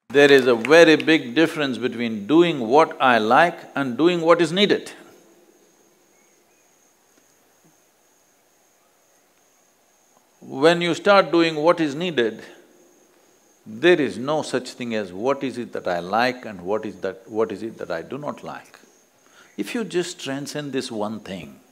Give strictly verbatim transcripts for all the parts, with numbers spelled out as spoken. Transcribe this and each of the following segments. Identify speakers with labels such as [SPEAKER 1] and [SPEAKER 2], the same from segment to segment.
[SPEAKER 1] There is a very big difference between doing what I like and doing what is needed. When you start doing what is needed, there is no such thing as what is it that I like and what is that… what is it that I do not like. If you just transcend this one thing,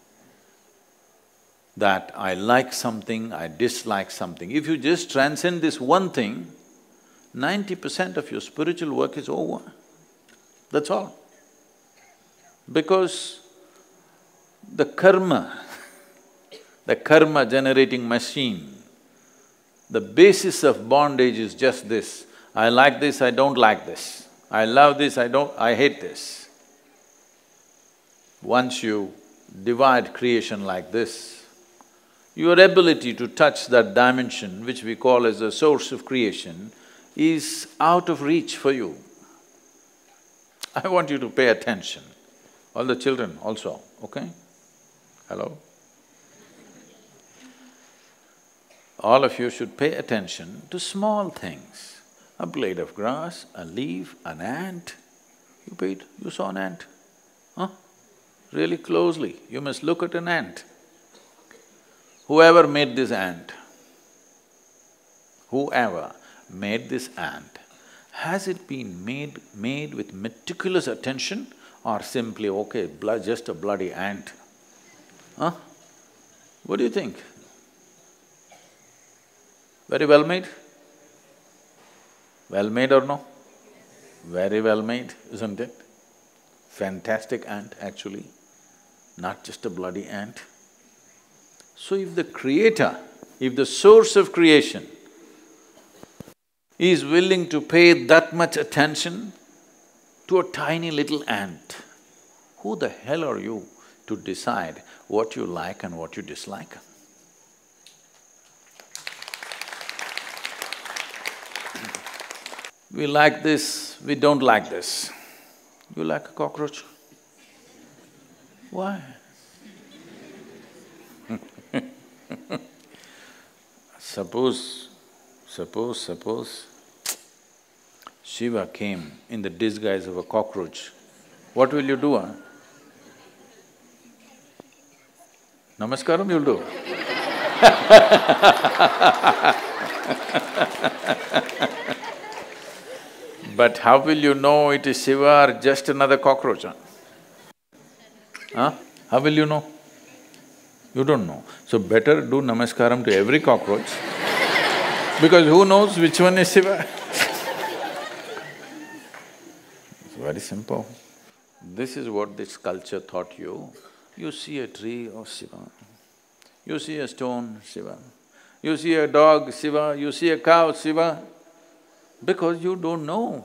[SPEAKER 1] that I like something, I dislike something, if you just transcend this one thing, ninety percent of your spiritual work is over. That's all. Because the karma, the karma generating machine, the basis of bondage is just this: I like this, I don't like this. I love this, I don't… I hate this. Once you divide creation like this, your ability to touch that dimension, which we call as the source of creation, is out of reach for you. I want you to pay attention, all the children also, okay? Hello? All of you should pay attention to small things. A blade of grass, a leaf, an ant. You paid… you saw an ant? Huh? Really closely, you must look at an ant. Whoever made this ant, whoever made this ant, has it been made… made with meticulous attention or simply, okay, blood… just a bloody ant? Huh? What do you think? Very well made? Well made or no? Very well made, isn't it? Fantastic ant actually, not just a bloody ant. So if the creator, if the source of creation is willing to pay that much attention to a tiny little ant, who the hell are you to decide what you like and what you dislike? We like this, we don't like this. You like a cockroach? Why? Suppose, suppose, suppose Shiva came in the disguise of a cockroach, what will you do, huh? Namaskaram you'll do. But how will you know it is Shiva or just another cockroach, huh? Huh? How will you know? You don't know. So better do namaskaram to every cockroach because who knows which one is Shiva? It's very simple. This is what this culture taught you. You see a tree, oh Shiva. You see a stone, Shiva. You see a dog, Shiva. You see a cow, Shiva. Because you don't know.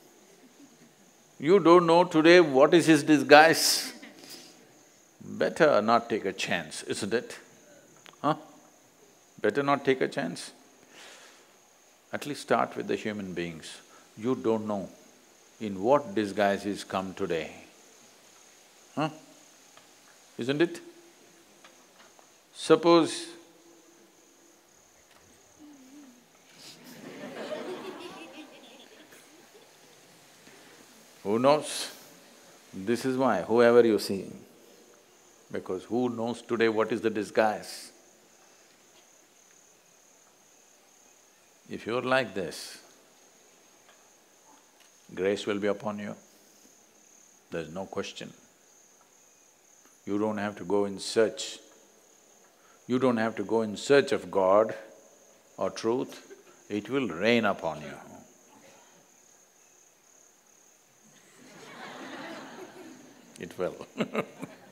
[SPEAKER 1] You don't know today what is his disguise. Better not take a chance, isn't it? Huh? Better not take a chance. At least start with the human beings. You don't know in what disguise he's come today. Huh? Isn't it? Suppose who knows? This is why, whoever you see, because who knows today what is the disguise? If you're like this, grace will be upon you, there's no question. You don't have to go in search. You don't have to go in search of God or truth, it will rain upon you. It will